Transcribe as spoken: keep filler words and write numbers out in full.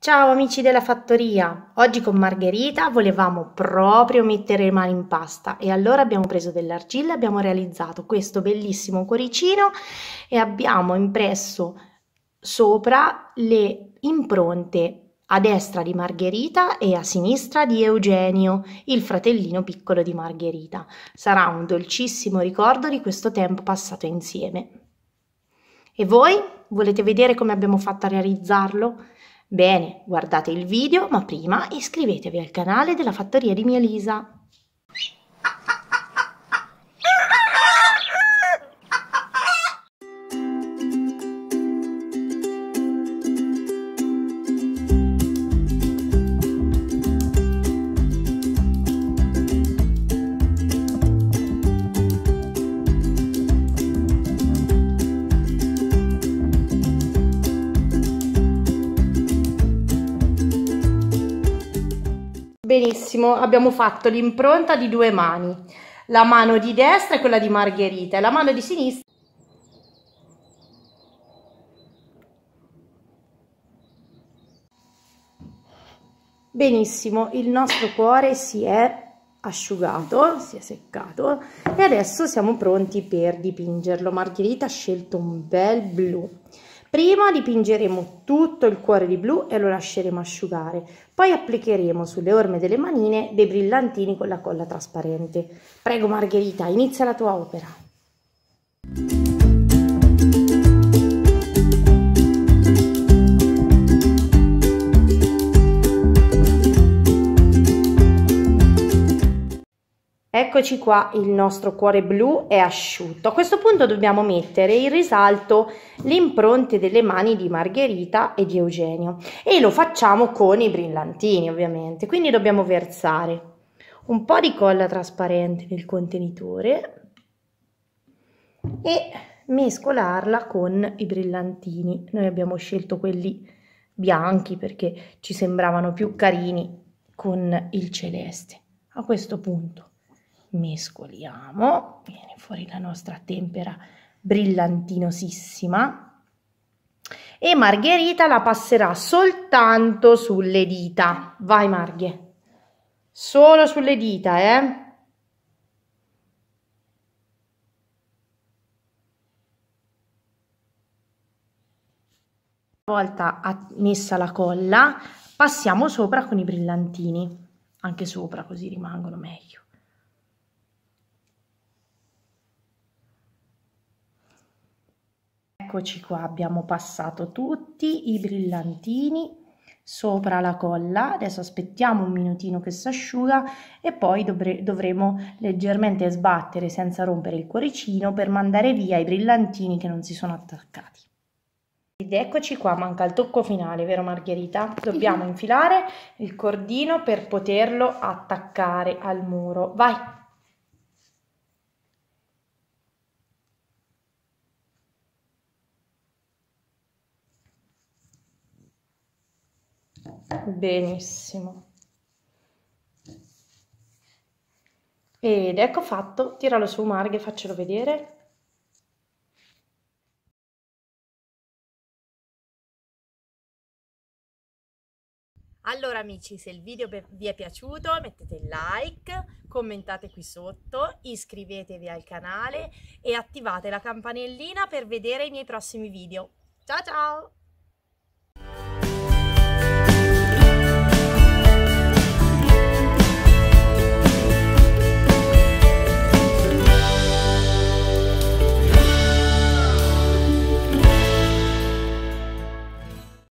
Ciao amici della fattoria, oggi con Margherita volevamo proprio mettere le mani in pasta e allora abbiamo preso dell'argilla, abbiamo realizzato questo bellissimo cuoricino e abbiamo impresso sopra le impronte a destra di Margherita e a sinistra di Eugenio, il fratellino piccolo di Margherita. Sarà un dolcissimo ricordo di questo tempo passato insieme. E voi volete vedere come abbiamo fatto a realizzarlo? Bene, guardate il video, ma prima iscrivetevi al canale della Fattoria di Mia Lisa. Benissimo, abbiamo fatto l'impronta di due mani, la mano di destra è quella di Margherita e la mano di sinistra. Benissimo, il nostro cuore si è asciugato, si è seccato e adesso siamo pronti per dipingerlo. Margherita ha scelto un bel blu. Prima dipingeremo tutto il cuore di blu e lo lasceremo asciugare, poi applicheremo sulle orme delle manine dei brillantini con la colla trasparente. Prego Margherita, inizia la tua opera. Eccoci qua, il nostro cuore blu è asciutto. A questo punto dobbiamo mettere in risalto le impronte delle mani di Margherita e di Eugenio e lo facciamo con i brillantini ovviamente. Quindi dobbiamo versare un po' di colla trasparente nel contenitore e mescolarla con i brillantini. Noi abbiamo scelto quelli bianchi perché ci sembravano più carini con il celeste. A questo punto mescoliamo, viene fuori la nostra tempera brillantinosissima e Margherita la passerà soltanto sulle dita. Vai Marghe, solo sulle dita, eh? Una volta messa la colla passiamo sopra con i brillantini, anche sopra così rimangono meglio. Eccoci qua, abbiamo passato tutti i brillantini sopra la colla, adesso aspettiamo un minutino che si asciuga e poi dovremo leggermente sbattere senza rompere il cuoricino per mandare via i brillantini che non si sono attaccati. Ed eccoci qua, manca il tocco finale, vero Margherita? Dobbiamo infilare il cordino per poterlo attaccare al muro. Vai! Benissimo. Ed ecco fatto, tiralo su Marghe, faccelo vedere. Allora amici, se il video vi è piaciuto mettete like, commentate qui sotto, iscrivetevi al canale e attivate la campanellina per vedere i miei prossimi video. Ciao ciao!